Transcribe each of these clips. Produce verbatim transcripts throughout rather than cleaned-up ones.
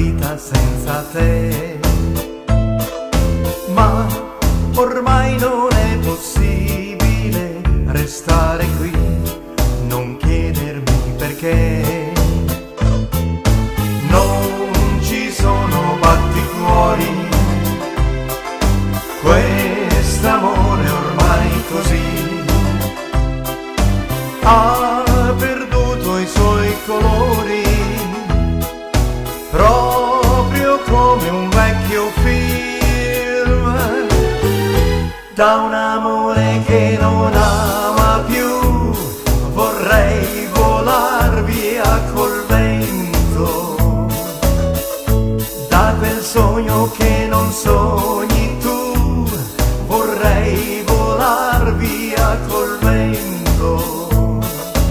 vita senza te, ma ormai non è possibile restare qui, non chiedermi perché. Non ci sono batticuori, quest'amore ormai così ha perduto i suoi colori, proprio come un vecchio film, da un amore che non ama più. Vorrei volar via col vento, da quel sogno che non sogni tu. Vorrei volar via col vento,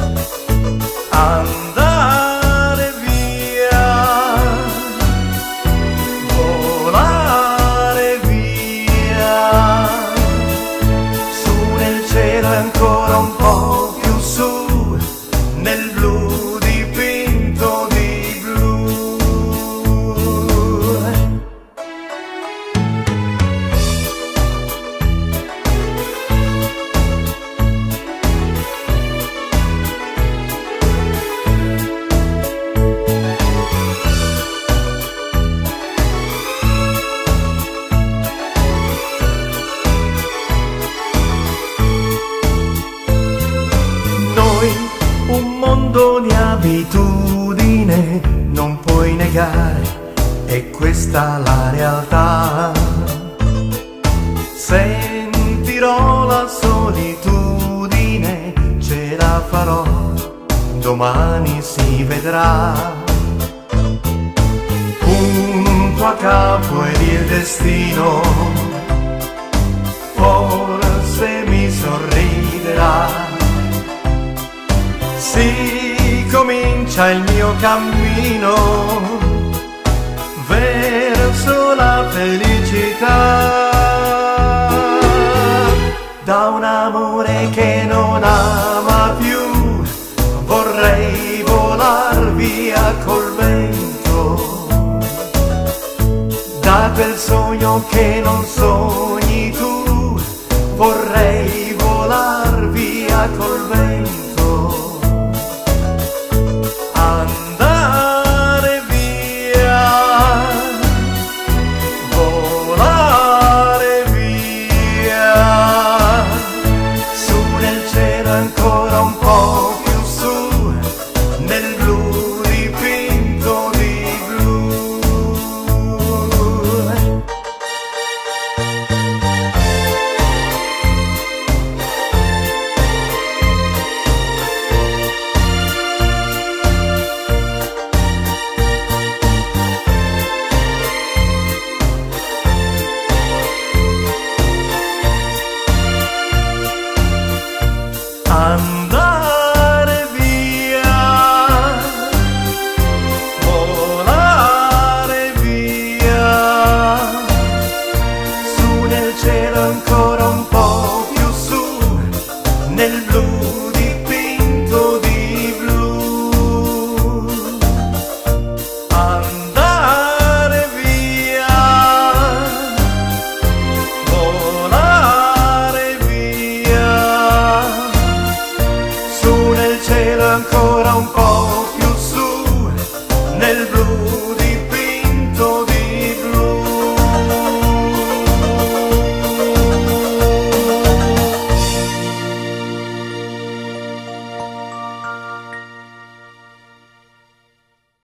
andare via, volare via, su nel cielo ancora un po' più su, nel blu dipinto di blu. Un mondo di abitudine non puoi negare, è questa la realtà. Sentirò la solitudine, ce la farò, domani si vedrà. Punto a capo ed il destino forse mi sorriderà. Si comincia il mio cammino verso la felicità, da un amore che non ama più. Vorrei volar via col vento, da quel sogno che non sogni tu. Vorrei volar via col vento,